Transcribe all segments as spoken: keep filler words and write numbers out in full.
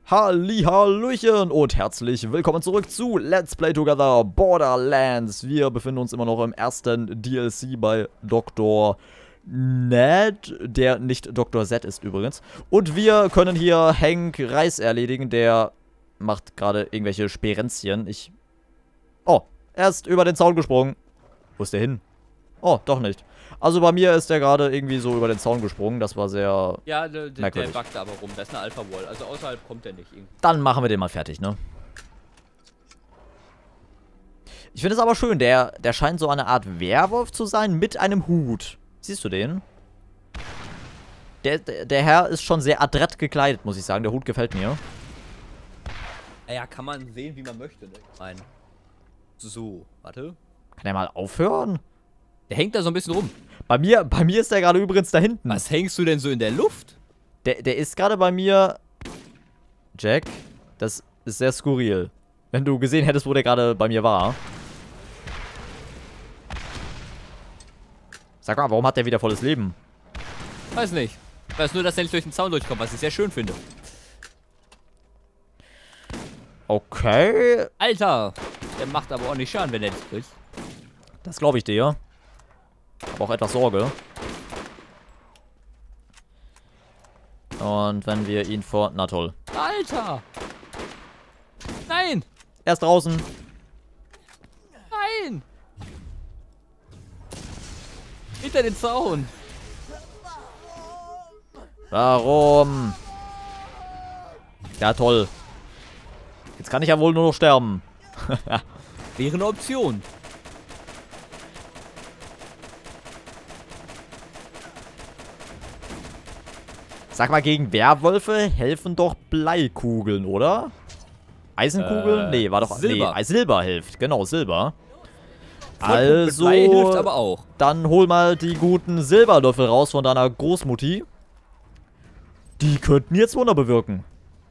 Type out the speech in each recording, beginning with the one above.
Hallihallöchen und herzlich willkommen zurück zu Let's Play Together Borderlands. Wir befinden uns immer noch im ersten D L C bei Doktor Ned, der nicht Doktor Z ist übrigens. Und wir können hier Hank Reis erledigen, der macht gerade irgendwelche Sperenzchen. Ich... Oh, er ist über den Zaun gesprungen. Wo ist der hin? Oh, doch nicht. Also bei mir ist der gerade irgendwie so über den Zaun gesprungen. Das war sehr Ja, der, der, der merkwürdig. buggt aber rum. Das ist eine Alpha-Wall. Also außerhalb kommt er nicht. Dann machen wir den mal fertig, ne? Ich finde es aber schön. Der, der scheint so eine Art Werwolf zu sein mit einem Hut. Siehst du den? Der, der, der Herr ist schon sehr adrett gekleidet, muss ich sagen. Der Hut gefällt mir. Ja, kann man sehen, wie man möchte. Ne? Nein. So, warte. Kann er mal aufhören? Der hängt da so ein bisschen rum. Bei mir, bei mir ist der gerade übrigens da hinten. Was hängst du denn so in der Luft? Der, der ist gerade bei mir... Jack, das ist sehr skurril. Wenn du gesehen hättest, wo der gerade bei mir war. Sag mal, warum hat der wieder volles Leben? Weiß nicht. Ich weiß nur, dass er nicht durch den Zaun durchkommt, was ich sehr schön finde. Okay. Alter! Der macht aber auch nicht Schaden, wenn er nicht bricht. Das glaube ich dir. Aber auch etwas Sorge. Und wenn wir ihn vor... Na toll. Alter! Nein! Er ist draußen. Nein! Hinter den Zaun! Warum? Ja, toll. Jetzt kann ich ja wohl nur noch sterben. Wäre eine Option. Sag mal, gegen Werwölfe helfen doch Bleikugeln, oder? Eisenkugeln? Äh, nee, war doch... Silber. Nee, Silber hilft. Genau, Silber. Vollpunkt mit Blei hilft Also, aber auch. dann hol mal die guten Silberlöffel raus von deiner Großmutti. Die könnten jetzt Wunder bewirken.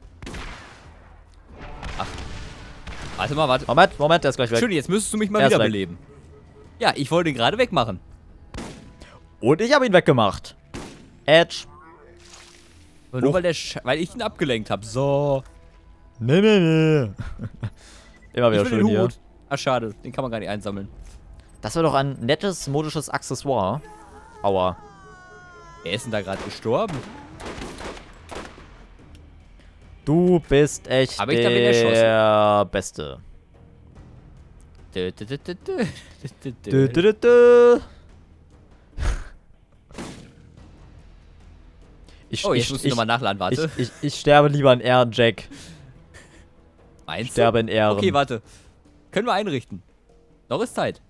Warte mal, warte. Moment, Moment, der ist gleich weg. Schön, jetzt müsstest du mich mal Er ist weg. wiederbeleben. Ja, ich wollte ihn gerade wegmachen. Und ich habe ihn weggemacht. Edge. Aber nur Oh. weil, der Sch weil ich ihn abgelenkt habe. So. Nee, nee, nee. Immer wieder Ich will schön den hier. Hut. Ah, schade. Den kann man gar nicht einsammeln. Das wäre doch ein nettes modisches Accessoire. Aua. Wer ist denn da gerade gestorben? Du bist echt Hab ich da wen erschossen? der Beste. Dö, dö, dö, dö, dö, dö, Dö, dö. dö, dö, dö. Ich, Oh, jetzt ich, musst du ich, nochmal nachladen, warte. ich, ich, ich sterbe lieber in Ehren, Jack. Ich Meinst du? sterbe in Ehren. Okay, warte. Können wir einrichten. Noch ist Zeit.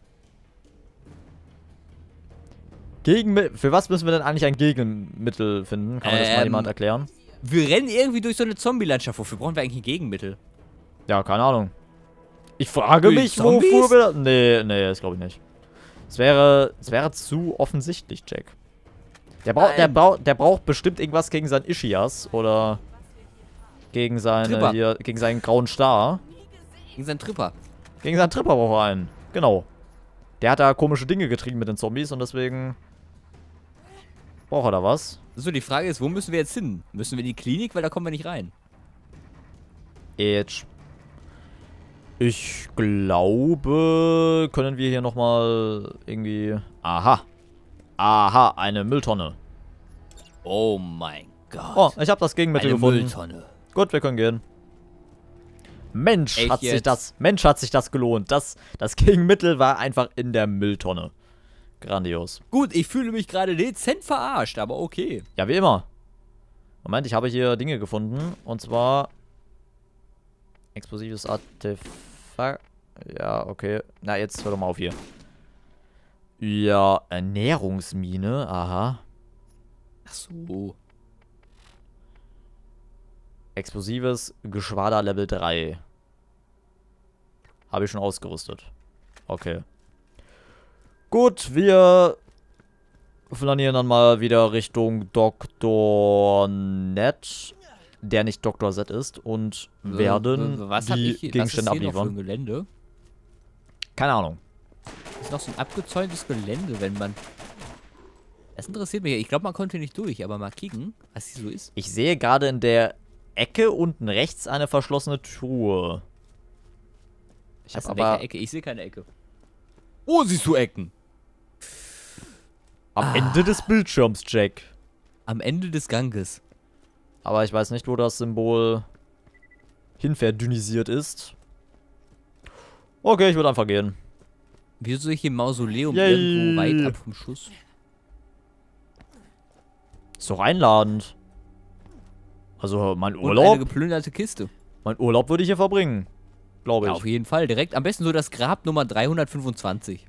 Gegenmi- Für was müssen wir denn eigentlich ein Gegenmittel finden? Kann mir das mal Ähm, jemand erklären? Wir rennen irgendwie durch so eine Zombie-Landschaft. Wofür brauchen wir eigentlich ein Gegenmittel? Ja, keine Ahnung. Ich frage Durch mich, Zombies? wofür wir... Nee, nee, das glaube ich nicht. Es wäre, es wäre zu offensichtlich, Jack. Der, brauch, der, Nein. brauch, der braucht bestimmt irgendwas gegen sein Ischias oder gegen seine Tripper. hier, gegen seinen grauen Star. Gegen seinen Tripper. Gegen seinen Tripper braucht er einen. Genau. Der hat da komische Dinge getrieben mit den Zombies und deswegen braucht er da was. So, die Frage ist, wo müssen wir jetzt hin? Müssen wir in die Klinik? Weil da kommen wir nicht rein. Jetzt. Ich glaube, können wir hier nochmal irgendwie... Aha. Aha, eine Mülltonne. Oh mein Gott. Oh, ich habe das Gegenmittel Eine gefunden. Mülltonne. Gut, wir können gehen. Mensch, Echt hat sich jetzt? das, Mensch, hat sich das gelohnt. Das, das Gegenmittel war einfach in der Mülltonne. Grandios. Gut, ich fühle mich gerade dezent verarscht, aber okay. Ja, wie immer. Moment, ich habe hier Dinge gefunden. Und zwar... Explosives Artefakt. Ja, okay. Na, jetzt hör doch mal auf hier. Ja, Ernährungsmine. Aha. Ach so. Explosives Geschwader Level drei. Habe ich schon ausgerüstet. Okay. Gut, wir flanieren dann mal wieder Richtung Doktor Ned, der nicht Doktor Z ist, und werden was hab die ich hier? Gegenstände was ist hier noch für abliefern. ein Gelände? Keine Ahnung. Das ist noch so ein abgezäuntes Gelände, wenn man... Das interessiert mich. Ich glaube, man konnte nicht durch, aber mal kicken, was hier so ist. Ich sehe gerade in der Ecke, unten rechts eine verschlossene Truhe. Ich Was, habe in welcher aber Ecke? Ich sehe keine Ecke. Oh, siehst du Ecken? am Ah. Ende des Bildschirms, Jack. Am Ende des Ganges. Aber ich weiß nicht, wo das Symbol hinverdünnisiert ist. Okay, ich würde einfach gehen. Wieso soll ich hier im Mausoleum Yay. irgendwo weit ab vom Schuss? Ist doch einladend. Also mein Und eine Urlaub, geplünderte Kiste. mein Urlaub würde ich hier verbringen. Glaube Ja, ich. auf jeden Fall. Direkt am besten so das Grab Nummer dreihundertfünfundzwanzig.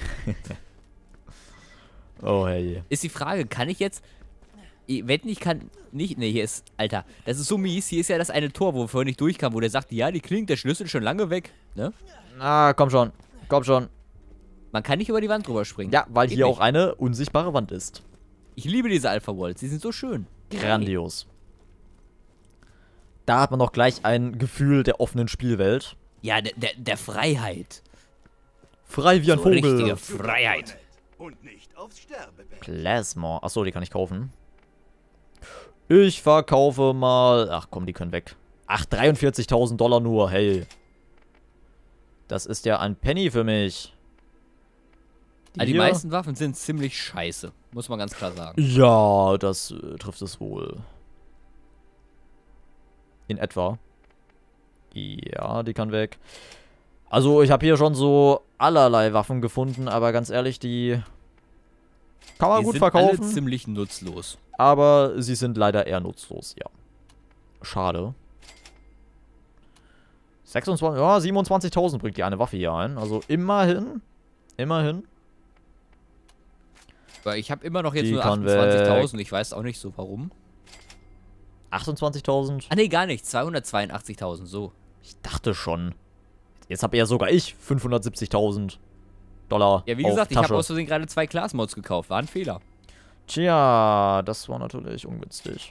Oh hey. Ist die Frage, kann ich jetzt... Ich wette, ich kann nicht... Ne, hier ist... Alter, das ist so mies. Hier ist ja das eine Tor, wo wir vorhin nicht durchkamen, wo der sagt, ja, die klingt der Schlüssel schon lange weg. Ne? Ah, komm schon. Komm schon. Man kann nicht über die Wand drüber springen. Ja, weil Geht hier nicht. auch eine unsichtbare Wand ist. Ich liebe diese Alpha Walls. Die sind so schön. Grandios. Da hat man noch gleich ein Gefühl der offenen Spielwelt. Ja, der, der, der Freiheit. Frei wie ein So Vogel. richtige Freiheit. Und nicht aufs Sterbebett. Plasma. Achso, die kann ich kaufen. Ich verkaufe mal... Ach komm, die können weg. Ach, dreiundvierzigtausend Dollar nur. Hey. Das ist ja ein Penny für mich. Also die hier- meisten Waffen sind ziemlich scheiße. Muss man ganz klar sagen. Ja, das äh, trifft es wohl. In etwa. Ja, die kann weg. Also, ich habe hier schon so allerlei Waffen gefunden, aber ganz ehrlich, die kann man Die gut sind verkaufen. alle ziemlich nutzlos. Aber sie sind leider eher nutzlos, ja. Schade. sechsundzwanzig, ja, siebenundzwanzigtausend bringt die eine Waffe hier ein. Also immerhin. Immerhin. Weil ich habe immer noch jetzt Die nur kann achtundzwanzigtausend. Ich weiß auch nicht so warum. achtundzwanzigtausend. Ah ne, gar nicht. zweihundertzweiundachtzigtausend, so. Ich dachte schon. Jetzt habe ja sogar ich fünfhundertsiebzigtausend Dollar. Ja, wie auf gesagt, ich habe Tasche. aus Versehen gerade zwei Class-Mods gekauft. War ein Fehler. Tja, das war natürlich ungünstig.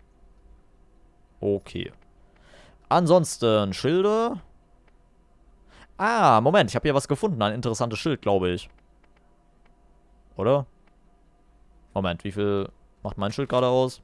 Okay. Ansonsten, Schilde. Ah, Moment, ich habe hier was gefunden. Ein interessantes Schild, glaube ich. Oder? Moment, wie viel macht mein Schild gerade aus?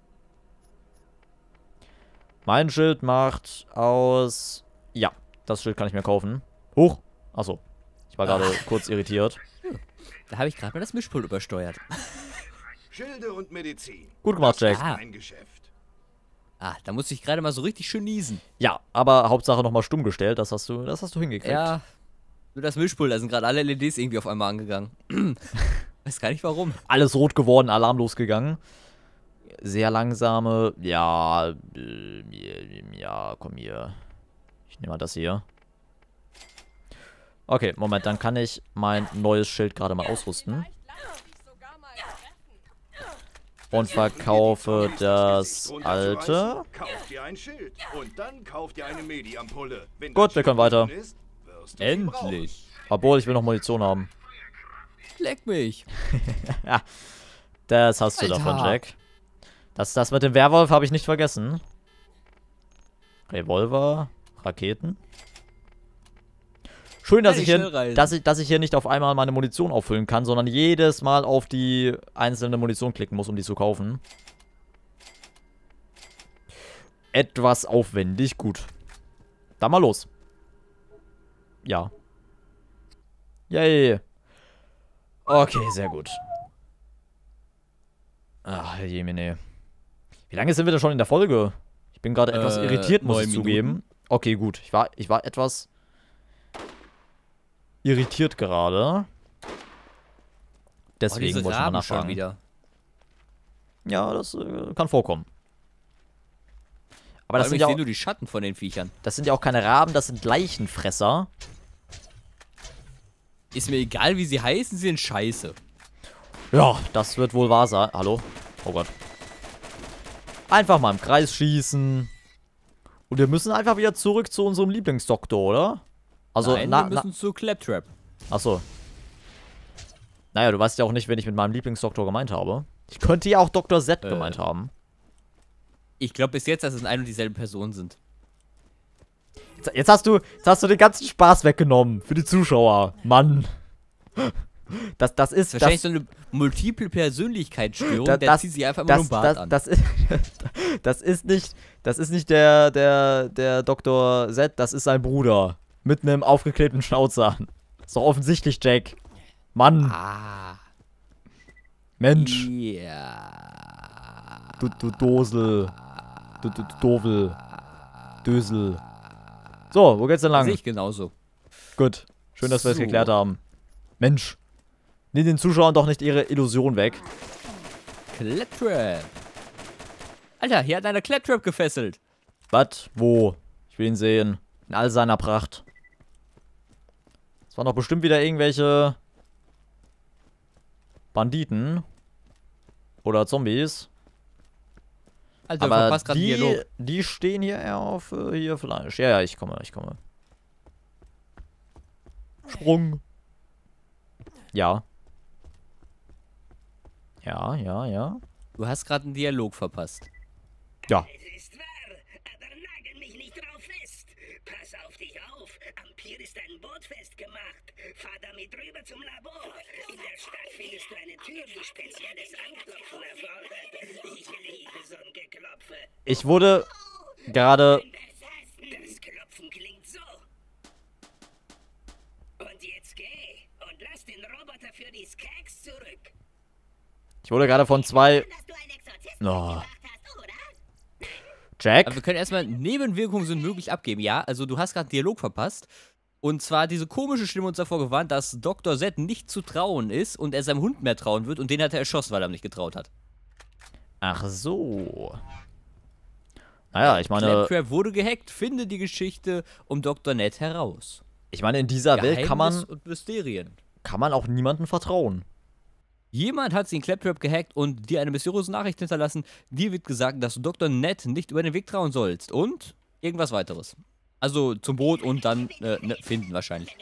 Mein Schild macht aus... Ja, das Schild kann ich mir kaufen. Huch. Achso. Ich war gerade kurz irritiert. Da habe ich gerade mal das Mischpult übersteuert. Schilde und Medizin. Gut gemacht, Jack. Ah. Ein Geschäft. Ah, da musste ich gerade mal so richtig schön niesen. Ja, aber Hauptsache nochmal stumm gestellt. Das hast du, das hast du hingekriegt. Ja, nur das Mischpult, da sind gerade alle L E Ds irgendwie auf einmal angegangen. Weiß gar nicht warum. Alles rot geworden, Alarm losgegangen. Sehr langsame. Ja, äh, ja, komm hier. Ich nehme mal das hier. Okay, Moment, dann kann ich mein neues Schild gerade mal ausrüsten. Und verkaufe das Drunter zu alte. reißen, Kauft dir ein Schild und dann kauft dir eine Medi-Ampulle. Wenn Gut, das wir können Schild weiter. drin ist, wirst du sie brauchen. Endlich. Obwohl, ich will noch Munition haben. Leck mich. Das hast du Alter. davon, Jack. Das, das mit dem Werwolf habe ich nicht vergessen. Revolver, Raketen. Schön, dass Hey, ich, hier, Schnellreisen. dass, ich, dass ich hier nicht auf einmal meine Munition auffüllen kann, sondern jedes Mal auf die einzelne Munition klicken muss, um die zu kaufen. Etwas aufwendig, gut. Dann mal los. Ja. Yay. Okay, sehr gut. Ach, Jemine. Wie lange sind wir denn schon in der Folge? Ich bin gerade etwas Äh, irritiert, muss neun ich zugeben. Minuten. Okay, gut. Ich war, ich war etwas irritiert gerade. Oh, Deswegen diese wollte ich mal Raben schon nachfragen. wieder. Ja, das äh, kann vorkommen. Aber Aber das das sind, ich ja sehe auch, nur die Schatten von den Viechern. das sind ja auch keine Raben, das sind Leichenfresser. Ist mir egal, wie sie heißen, sie sind scheiße. Ja, das wird wohl wahr sein. Hallo? Oh Gott. Einfach mal im Kreis schießen. Und wir müssen einfach wieder zurück zu unserem Lieblingsdoktor, oder? Also, Nein, na, wir na, müssen zu Claptrap. achso. Naja, du weißt ja auch nicht, wen ich mit meinem Lieblingsdoktor gemeint habe. Ich könnte ja auch Doktor Z Äh. gemeint haben. Ich glaube bis jetzt, dass es ein und dieselbe Person sind. Jetzt, jetzt, hast du, jetzt hast du den ganzen Spaß weggenommen für die Zuschauer. Mann. Das, das ist... Wahrscheinlich das, so eine multiple Persönlichkeitsstörung, Da- der das- zieht sich einfach immer nur das, einen Bart das, an. das, ist, das ist nicht Das ist nicht der, der, der Doktor Z, das ist sein Bruder. Mit einem aufgeklebten Schnauzer. Ist doch offensichtlich, Jack. Mann. Ah. Mensch. Ja. Du, du Dosel. Du, du, du Dovel. Dösel. So, wo geht's denn lang? Sehe ich genauso. Gut. Schön, dass wir es So. geklärt haben. Mensch. Nimm den Zuschauern doch nicht ihre Illusion weg. Claptrap. Alter, hier hat einer Claptrap gefesselt. Was? Wo? Ich will ihn sehen. In all seiner Pracht. Das waren doch bestimmt wieder irgendwelche Banditen. Oder Zombies. Alter, du Aber verpasst gerade den die, Dialog. die stehen hier eher auf äh, hier Fleisch. Ja, ja, ich komme, ich komme. Sprung. Ja. Ja, ja, ja. Du hast gerade einen Dialog verpasst. Ja. Es ist wahr, aber nagel mich nicht drauf fest. Pass auf dich auf. Am Pier ist ein Boot festgemacht. Fahr damit rüber zum Labor. In der Stadt findest du eine Tür, die spezielles Anklopfen erfordert. Ich liebe so ein Geklopfe. Ich wurde gerade... Das Klopfen klingt so. Und jetzt geh und lass den Roboter für die Skeks zurück. Ich wurde gerade von zwei... Dass du einen Exorzismus Oh. gemacht hast, oder? Jack? Aber wir können erstmal, Nebenwirkungen sind möglich abgeben. Ja, also du hast gerade einen Dialog verpasst. Und zwar diese komische Stimme uns davor gewarnt, dass Doktor Z nicht zu trauen ist und er seinem Hund mehr trauen wird. Und den hat er erschossen, weil er ihm nicht getraut hat. Ach so. Naja, ich meine... Claptrap wurde gehackt. Finde die Geschichte um Doktor Ned heraus. Ich meine, in dieser Welt kann man, Geheimnis und Mysterien. kann man auch niemandem vertrauen. Jemand hat sie in Claptrap gehackt und dir eine mysteriöse Nachricht hinterlassen. Dir wird gesagt, dass du Doktor Ned nicht über den Weg trauen sollst. Und irgendwas weiteres. Also zum Boot und dann äh, ne, finden wahrscheinlich.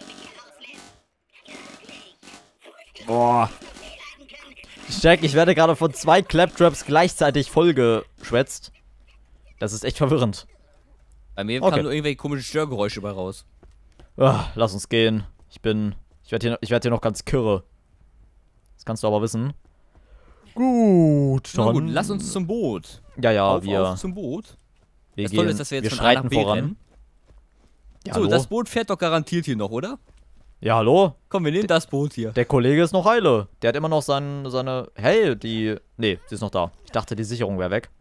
Boah. Jack, ich werde gerade von zwei Claptraps gleichzeitig vollgeschwätzt. Das ist echt verwirrend. Bei mir Okay. kamen nur irgendwelche komischen Störgeräusche bei raus. Ah, lass uns gehen. Ich bin... Ich werde hier, ich werd hier noch ganz kirre. Das kannst du aber wissen. Gut, Na dann... gut, lass uns zum Boot. Ja, ja, auf, wir... auf zum Boot. wir Das gehen, Tolle ist, dass wir jetzt wir von A nach schreiten B voran. rennen. Ja, So, hallo? das Boot fährt doch garantiert hier noch, oder? Ja, hallo? Komm, wir nehmen das Boot hier. Der Kollege ist noch heile. Der hat immer noch sein, seine... Hey, die... Nee, sie ist noch da. Ich dachte, die Sicherung wäre weg.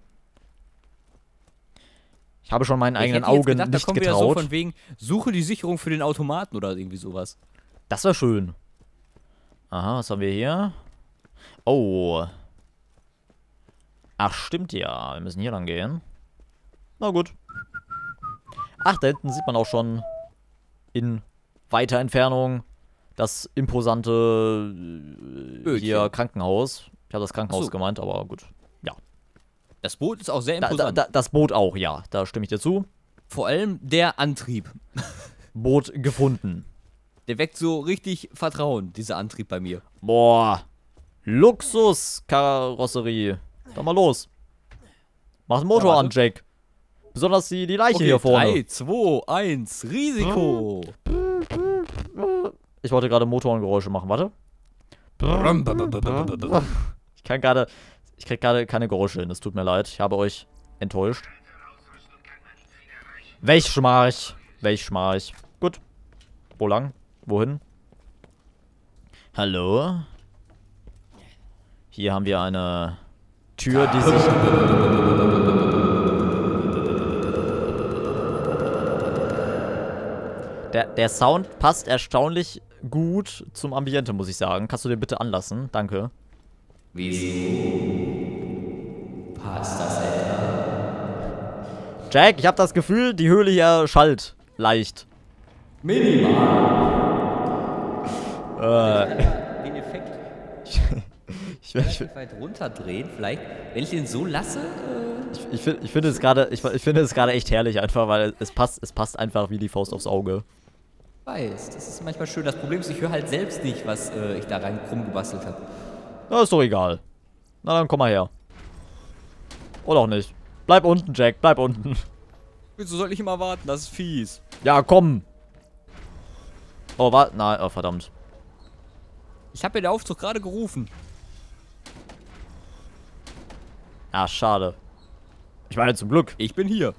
Ich habe schon meinen Ich eigenen hätte jetzt Augen gedacht, da nicht kommen wir ja so getraut. von wegen, suche die Sicherung für den Automaten oder irgendwie sowas. Das wäre schön. Aha, was haben wir hier? Oh. Ach, stimmt ja. Wir müssen hier lang gehen. Na gut. Ach, da hinten sieht man auch schon in weiter Entfernung das imposante äh, Bötchen. hier Krankenhaus. Ich habe das Krankenhaus Ach so. gemeint, aber gut. Ja. Das Boot ist auch sehr Da, da, imposant. da, das Boot auch, ja. Da stimme ich dir zu. Vor allem der Antrieb. Boot gefunden. Der weckt so richtig Vertrauen, dieser Antrieb bei mir. Boah. Luxus-Karosserie. Dann mal los. Mach den Motor Ja, an, warte. Jake. Besonders die, die Leiche Okay, hier vorne. drei, zwei, eins, Risiko. Ich wollte gerade Motorengeräusche machen, warte. Ich kann gerade... Ich krieg gerade keine Geräusche hin, es tut mir leid. Ich habe euch enttäuscht. Welch Schmarch. Welch Schmarch. Gut. Wo lang? Wohin? Hallo? Hier haben wir eine Tür, die sich... Der, der Sound passt erstaunlich gut zum Ambiente, muss ich sagen. Kannst du den bitte anlassen? Danke. Wieso? Passt das etwa? Jack, ich habe das Gefühl, die Höhle hier schallt leicht. Minimal. Äh, Den Effekt ich, ich, ich, weit runterdrehen, vielleicht. Wenn ich den so lasse, äh, ich, ich, find- ich finde es gerade, ich, ich finde es gerade echt herrlich einfach, weil es passt, es passt einfach wie die Faust aufs Auge. weiß. Das ist manchmal schön. Das Problem ist, ich höre halt selbst nicht, was äh, ich da rein krumm gebastelt habe. Na, ist doch egal. Na dann komm mal her. Oder auch nicht. Bleib unten, Jack, bleib unten. Wieso soll ich immer warten? Das ist fies. Ja, komm. Oh, warte, nein, oh, verdammt. Ich habe ja den Aufzug gerade gerufen. Ah, schade. Ich meine, zum Glück. Ich bin hier.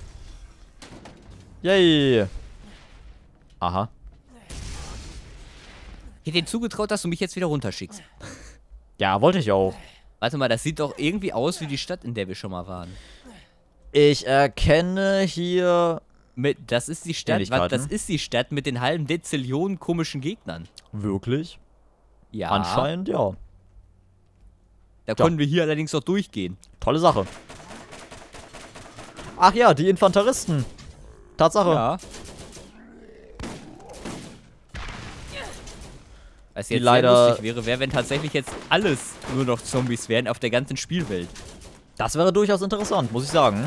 Yay. Aha. Ich hätte dir zugetraut, dass du mich jetzt wieder runterschickst. Ja, wollte ich auch. Warte mal, das sieht doch irgendwie aus wie die Stadt, in der wir schon mal waren. Ich erkenne hier... Mit, das ist die Stadt, Ähnlichkeiten. das ist die Stadt mit den halben Dezillionen komischen Gegnern. Wirklich? Ja. Anscheinend, ja. Da konnten wir hier allerdings auch durchgehen. Tolle Sache. Ach ja, die Infanteristen. Tatsache. Ja. Was Die jetzt leider- sehr lustig wäre, wäre, wenn tatsächlich jetzt alles nur noch Zombies wären auf der ganzen Spielwelt. Das wäre durchaus interessant, muss ich sagen.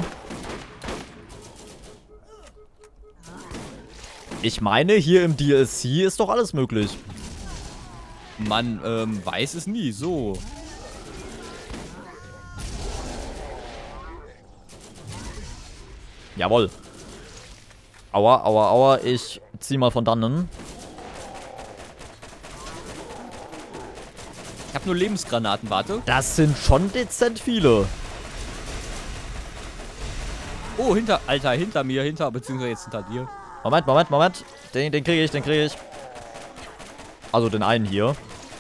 Ich meine, hier im D L C ist doch alles möglich. Man ähm, weiß es nie, so. Jawohl. Aua, aua, aua. Ich zieh mal von dannen. Ich habe nur Lebensgranaten, warte. Das sind schon dezent viele. Oh, hinter, Alter, hinter mir, hinter, beziehungsweise jetzt hinter dir. Moment, Moment, Moment. Den, den kriege ich, den kriege ich. Also den einen hier.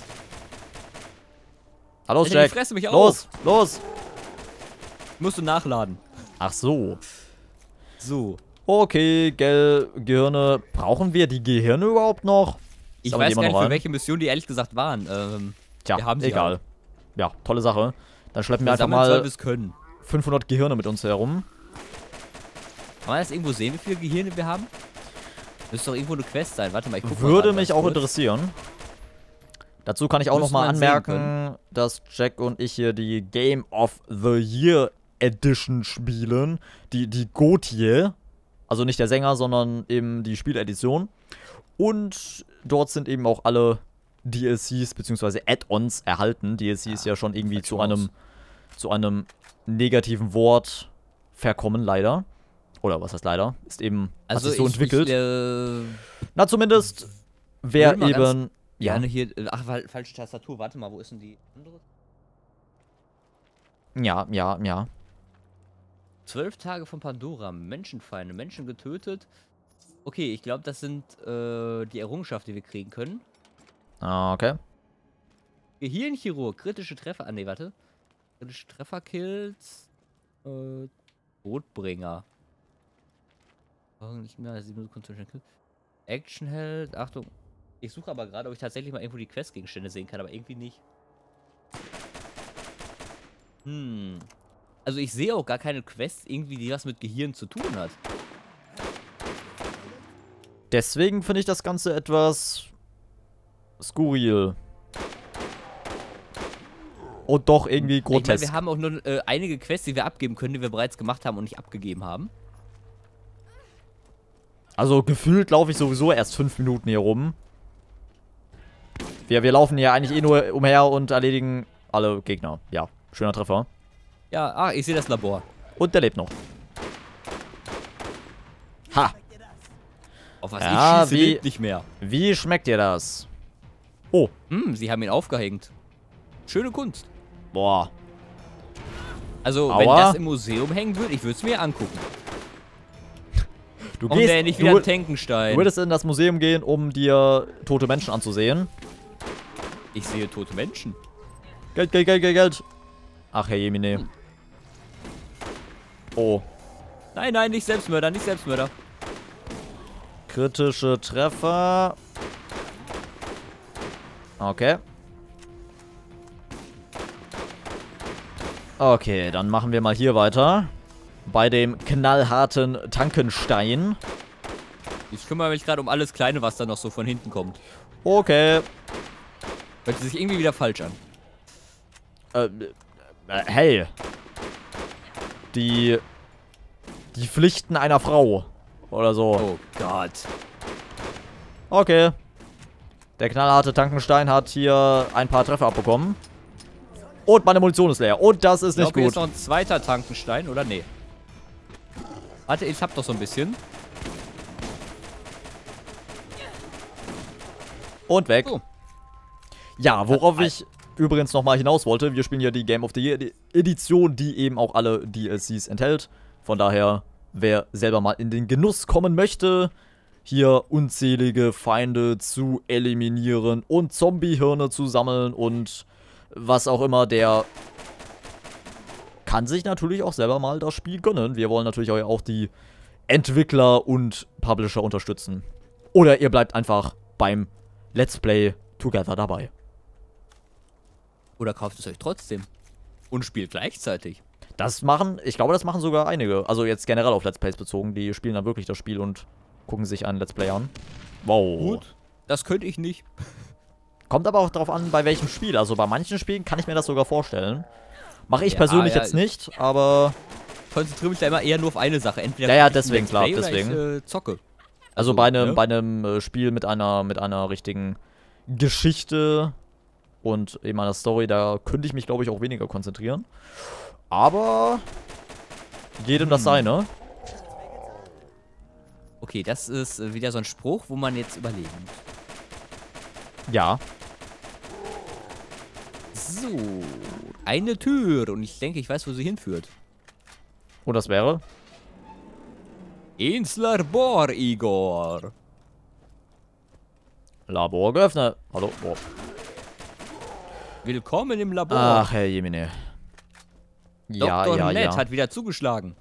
Hallo, Alter, die Jack. fressen mich auf. Los, los. Musst du nachladen. Ach so. So. Okay, Gell, Gehirne. Brauchen wir die Gehirne überhaupt noch? Ich Sammeln die weiß immer gar noch nicht, für rein? welche Mission die ehrlich gesagt waren. Ähm, Tja, wir haben sie egal. halt. Ja, tolle Sache. Dann schleppen wir wir einfach sammeln soll, mal wir es können. fünfhundert Gehirne mit uns herum. Kann man das irgendwo sehen, wie viele Gehirne wir haben? Müsste doch irgendwo eine Quest sein. Warte mal, ich guck mal. Würde gerade mich ganz auch kurz. interessieren. Dazu kann ich auch Müsste nochmal man sehen anmerken, dass Jack und ich hier die Game of the Year Edition spielen. Die, die Gautier. Also nicht der Sänger, sondern eben die Spieledition. Und dort sind eben auch alle D L Cs bzw. Add-ons erhalten. D L C ist ja schon irgendwie sieht zu schon einem, zu einem negativen Wort verkommen, leider. Oder was heißt leider? Ist eben, hat Also sich so ich, entwickelt. Ich, äh, Na, zumindest, wer will mal ganz eben... Ja, gerne hier. äh, Ach, weil, falsche Tastatur. Warte mal, wo ist denn die andere? ja, ja, ja. Zwölf Tage von Pandora. Menschenfeinde. Menschen getötet. Okay, ich glaube, das sind äh, die Errungenschaften, die wir kriegen können. Ah, okay. Gehirnchirurg. Kritische Treffer. Ah, nee, warte. Kritische Trefferkills. Äh, Todbringer. Oh, nicht mehr. sieben Sekunden Kill. Actionheld. Achtung. Ich suche aber gerade, ob ich tatsächlich mal irgendwo die Questgegenstände sehen kann, aber irgendwie nicht. Hm. Also ich sehe auch gar keine Quest irgendwie, die was mit Gehirn zu tun hat. Deswegen finde ich das Ganze etwas skurril. Und doch irgendwie Ich meine, grotesk. wir haben auch nur äh, einige Quests, die wir abgeben können, die wir bereits gemacht haben und nicht abgegeben haben. Also gefühlt laufe ich sowieso erst fünf Minuten hier rum. Wir, wir laufen hier eigentlich eh nur umher und erledigen alle Gegner. Ja, schöner Treffer. Ja, ah, ich sehe das Labor. Und der lebt noch. Ha! Auf was Ja, ich schieße, wie- lebt nicht mehr. Wie schmeckt dir das? Oh, Hm, sie haben ihn aufgehängt. Schöne Kunst. boah. Also, wenn Aua. das im Museum hängen würde, ich würde es mir angucken. Du Und der nicht wieder du, ein Tankenstein. du würdest in das Museum gehen, um dir tote Menschen anzusehen. Ich sehe tote Menschen. Geld, Geld, Geld, Geld, Geld. Ach, Herr Jemine. Oh. Nein, nein, nicht Selbstmörder, nicht Selbstmörder. Kritische Treffer. Okay. Okay, dann machen wir mal hier weiter. Bei dem knallharten Tankenstein. Ich kümmere mich gerade um alles Kleine, was da noch so von hinten kommt. Okay. Hört sich irgendwie wieder falsch an. Äh, äh, hey. Die... Die Pflichten einer Frau. Oder so. Oh Gott. Okay. Der knallharte Tankenstein hat hier ein paar Treffer abbekommen. Und meine Munition ist leer. Und das ist Ich nicht glaube, hier ist gut. noch ein zweiter Tankenstein, oder? Nee. Warte, ich hab doch so ein bisschen. Und weg. So. Ja, worauf Äh, ich übrigens nochmal hinaus wollte, wir spielen hier die Game of the Year Edition, die eben auch alle D L Cs enthält. Von daher, wer selber mal in den Genuss kommen möchte, hier unzählige Feinde zu eliminieren und Zombie-Hirne zu sammeln und was auch immer, der kann sich natürlich auch selber mal das Spiel gönnen. Wir wollen natürlich auch die Entwickler und Publisher unterstützen. Oder ihr bleibt einfach beim Let's Play Together dabei. Oder kauft es euch trotzdem und spielt gleichzeitig. Das machen, ich glaube, das machen sogar einige. Also jetzt generell auf Let's Plays bezogen. Die spielen dann wirklich das Spiel und gucken sich einen Let's Play an. Wow. Gut, das könnte ich nicht. Kommt aber auch darauf an, bei welchem Spiel. Also bei manchen Spielen kann ich mir das sogar vorstellen. Mache ich Ja, persönlich ja. jetzt nicht, aber... Konzentriere mich da immer eher nur auf eine Sache. Entweder Ja, ja, gucke ich ein deswegen, Let's klar, Play oder deswegen. Ich, äh, zocke. Also bei einem, ne? bei einem äh, Spiel mit einer, mit einer richtigen Geschichte und eben einer Story, da könnte ich mich, glaube ich, auch weniger konzentrieren. Aber jedem das seine. Okay, das ist äh, wieder so ein Spruch, wo man jetzt überlegen muss. Ja. So, eine Tür und ich denke, ich weiß, wo sie hinführt. Und das wäre? Ins Labor, Igor. Labor geöffnet. Hallo. Oh. Willkommen im Labor. Ach, Herr Jemine. Ja, Doktor ja, Ned ja. hat wieder zugeschlagen.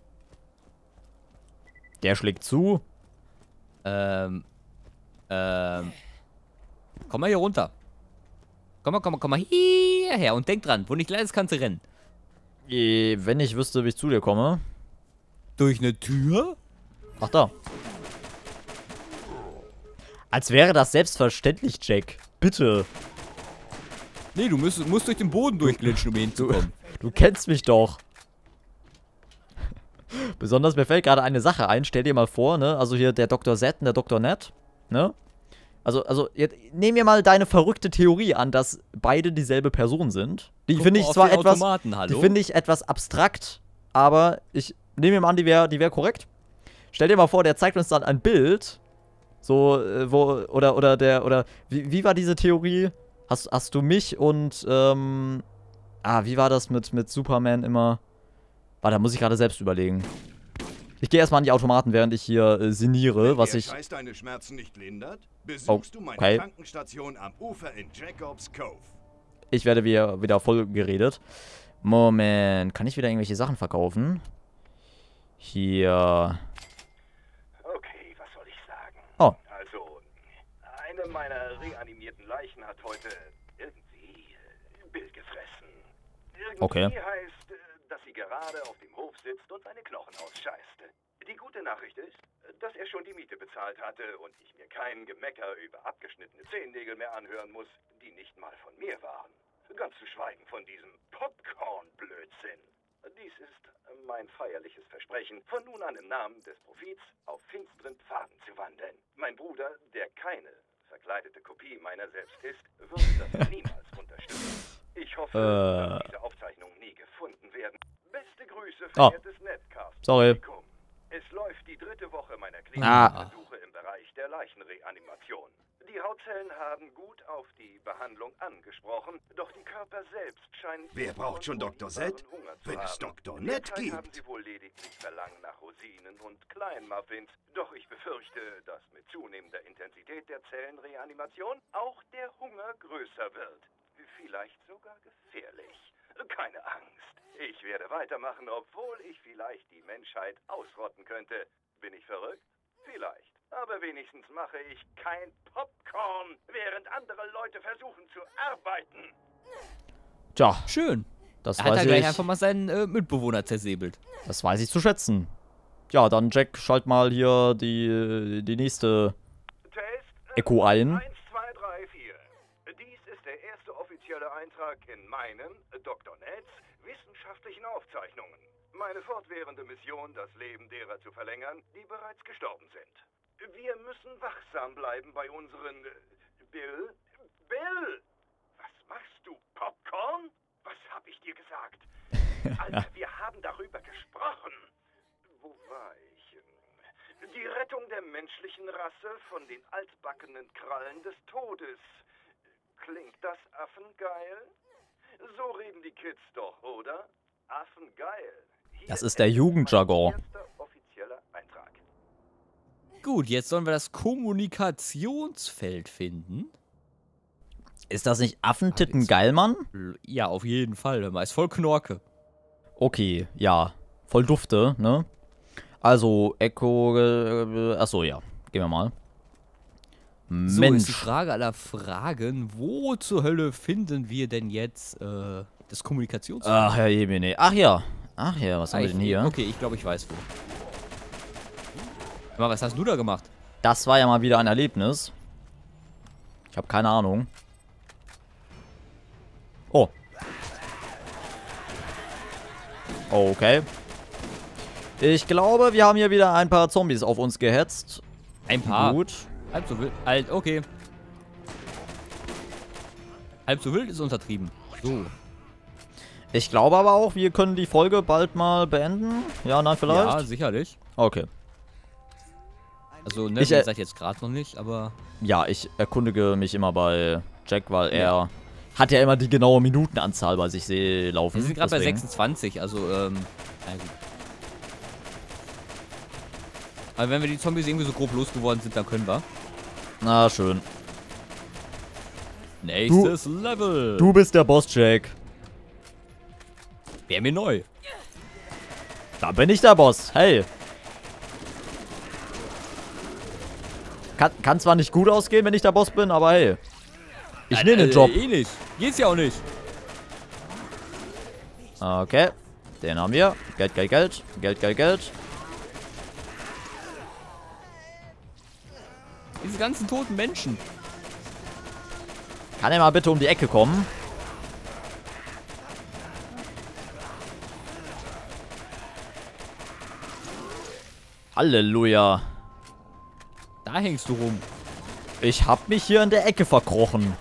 Der schlägt zu. Ähm, ähm, komm mal hier runter. Komm mal, komm mal, komm mal hierher und denk dran, wo nicht gleich ist, kannst du rennen. Eh, Wenn ich wüsste, wie ich zu dir komme. Durch eine Tür? Ach, da. Als wäre das selbstverständlich, Jack. Bitte. Nee, du musst, musst durch den Boden durchglitschen, um hier hinzukommen. Du kennst mich doch. Besonders, mir fällt gerade eine Sache ein. Stell dir mal vor, ne? Also hier der Doktor Z und der Doktor Ned, ne? Also, also, jetzt nehmen wir mal deine verrückte Theorie an, dass beide dieselbe Person sind. Die Guck finde mal ich auf zwar die etwas, Automaten, hallo? die finde ich etwas abstrakt, aber ich nehme mir mal an, die wäre die wär korrekt. Stell dir mal vor, der zeigt uns dann ein Bild, so, äh, wo, oder, oder der, oder, wie, wie war diese Theorie? Hast, hast du mich und, ähm, ah, wie war das mit, mit Superman immer? Warte, da muss ich gerade selbst überlegen. Ich gehe erstmal an die Automaten, während ich hier äh, sinniere, Wenn was der ich... Scheiß deine Schmerzen nicht lindert, besuchst du meine Okay. Krankenstation am Ufer in Jacobs Cove. Ich werde wieder, wieder voll geredet. Moment, kann ich wieder irgendwelche Sachen verkaufen? Hier... Okay, was soll ich sagen? Oh. Also, eine meiner reanimierten Leichen hat heute irgendwie äh, Bill gefressen. Irgendwie Okay. heißt, äh, dass sie gerade auf dem Hof sitzt und seine Knochen ausscheißt. Die gute Nachricht ist, dass er schon die Miete bezahlt hatte und ich mir kein Gemecker über abgeschnittene Zehennägel mehr anhören muss, die nicht mal von mir waren. Ganz zu schweigen von diesem Popcorn-Blödsinn. Dies ist mein feierliches Versprechen, von nun an im Namen des Profits auf finsteren Pfaden zu wandeln. Mein Bruder, der keine verkleidete Kopie meiner selbst ist, würde das niemals unterstützen. Ich hoffe, Äh. dass diese Aufzeichnungen nie gefunden werden. Beste Grüße, Oh. verehrtes Netcast. Sorry. Publikum. Es läuft die dritte Woche meiner Ah. klinischen Besuche im Bereich der Leichenreanimation. Die Hautzellen haben gut auf die Behandlung angesprochen, doch die Körper selbst scheinen... Wer braucht schon Doktor Z, Hunger zu wenn es haben. Doktor Ned Derzeit haben gibt? sie wohl lediglich Verlangen nach Rosinen und Kleinmuffins, doch ich befürchte, dass mit zunehmender Intensität der Zellenreanimation auch der Hunger größer wird. Vielleicht sogar gefährlich. Keine Angst. Ich werde weitermachen, obwohl ich vielleicht die Menschheit ausrotten könnte. Bin ich verrückt? Vielleicht. Aber wenigstens mache ich kein Popcorn, während andere Leute versuchen zu arbeiten. Tja, Schön. das Da hat weiß er gleich ich... einfach mal seinen äh, Mitbewohner zersäbelt. Das weiß ich zu schätzen. Ja, dann Jack, schalt mal hier die, die nächste Test. Echo ein. eins, zwei, drei, vier. Dies ist der erste offizielle Eintrag in meinen, Doktor Neds, wissenschaftlichen Aufzeichnungen. Meine fortwährende Mission, das Leben derer zu verlängern, die bereits gestorben sind. Wir müssen wachsam bleiben bei unseren... Äh, Bill? Bill! Was machst du, Popcorn? Was hab ich dir gesagt? Alter, wir haben darüber gesprochen. Wo war ich? Die Rettung der menschlichen Rasse von den altbackenen Krallen des Todes. Klingt das affengeil? So reden die Kids doch, oder? Affengeil. Hier Das ist der Jugendjargon. mein erster offizieller Eintrag. Gut, jetzt sollen wir das Kommunikationsfeld finden. Ist das nicht Affentitten geil, Mann? L- Ja, auf jeden Fall. Hör mal, ist voll Knorke. Okay, ja. Voll dufte, ne? Also, Echo. Äh, achso, ja. Gehen wir mal. So ist die Mensch. Frage aller Fragen. Wo zur Hölle finden wir denn jetzt äh, das Kommunikationsfeld? Ach, Herr Jemine. Ach ja. Ach ja, was haben wir ich, denn hier? Okay, ich glaube, ich weiß wo. Aber was hast du da gemacht? Das war ja mal wieder ein Erlebnis. Ich habe keine Ahnung. Oh. Okay. Ich glaube, wir haben hier wieder ein paar Zombies auf uns gehetzt. Ein paar. Gut. Halb so wild. Halt, okay. Halb so wild ist untertrieben. So. Ich glaube aber auch, wir können die Folge bald mal beenden. Ja, nein, vielleicht? Ja, sicherlich. Okay. Also, ne, Ich, wie äh, gesagt, jetzt gerade noch nicht, aber. Ja, ich erkundige mich immer bei Jack, weil er hat ja immer die genaue Minutenanzahl bei sich seh- laufen. Wir sind gerade bei deswegen. sechsundzwanzig, also, ähm. Na gut. Aber wenn wir die Zombies irgendwie so grob losgeworden sind, dann können wir. Na, schön. Nächstes Level. Du bist der Boss, Jack. Wär mir neu. Da bin ich der Boss. Hey. Kann, kann zwar nicht gut ausgehen, wenn ich der Boss bin, aber hey. Ich Ja, nehme den äh, Job. Eh nicht. Geht's ja auch nicht. Okay. Den haben wir. Geld, Geld, Geld. Geld, Geld, Geld. Diese ganzen toten Menschen. Kann er mal bitte um die Ecke kommen? Halleluja. Da hängst du rum. Ich hab mich hier in der Ecke verkrochen.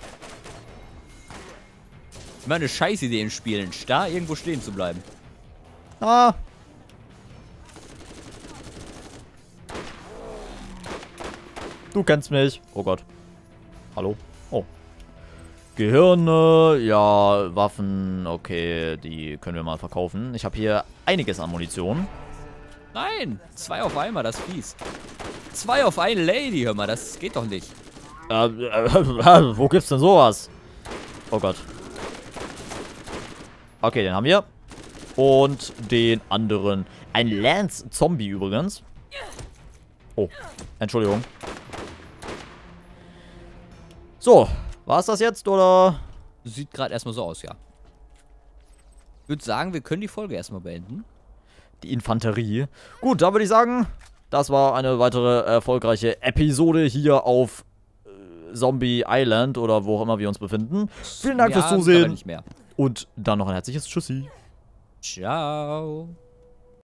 Immer eine Scheißidee in Spielen, starr irgendwo stehen zu bleiben. Ah. Du kennst mich. Oh Gott. Hallo? Oh. Gehirne, ja, Waffen, okay, die können wir mal verkaufen. Ich habe hier einiges an Munition. Nein, zwei auf einmal, das ist fies. Zwei auf eine Lady, hör mal, das geht doch nicht. Äh, äh, wo gibt's denn sowas? Oh Gott. Okay, den haben wir. Und den anderen. Ein Lance-Zombie übrigens. Oh, Entschuldigung. So, war's das jetzt, oder? Sieht gerade erstmal so aus, ja. Ich würde sagen, wir können die Folge erstmal beenden. Die Infanterie. Gut, dann würde ich sagen, das war eine weitere erfolgreiche Episode hier auf äh, Zombie Island oder wo auch immer wir uns befinden. Vielen Dank Ja, fürs aber Zusehen. nicht mehr. Und dann noch ein herzliches Tschüssi. Ciao.